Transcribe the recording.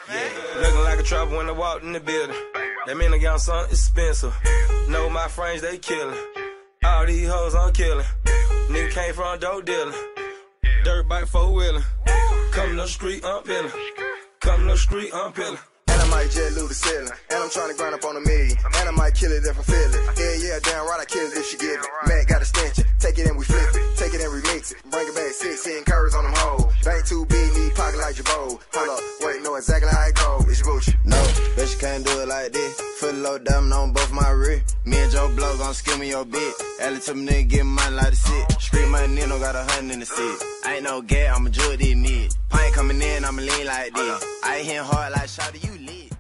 Looking like a trapper when I walked in the building. That mean I got something expensive. Know my frames, they killin'. All these hoes I'm killin'. Nigga came from dope dealing. Dirt bike 4-wheeling. Come to the street, I'm peeling. Come to the street, I'm peeling. And I might jet loot the ceiling. And I'm trying to grind up on a million. And I might kill it if I feel it. Yeah, damn right, I kill it if she give it. Mac got a stench. Take it and we flip it. Take it and remix it. Bring it back 16 curves on them hoes. Bank too big, need pocket like Jabot. Hold up, wait, know exactly how it go. It's Gucci. No, bet you can't do it like this. Foot low diamond on both my rear. Me and Joe Blow gon' skim me your bit. Ellie to me nigga get money like the sit. Street money Nino got 100 in the seat. I ain't no gat, I'ma jug these niggas. Pint coming in, I'ma lean like this. I ain't hitting hard like Shawty, you lit.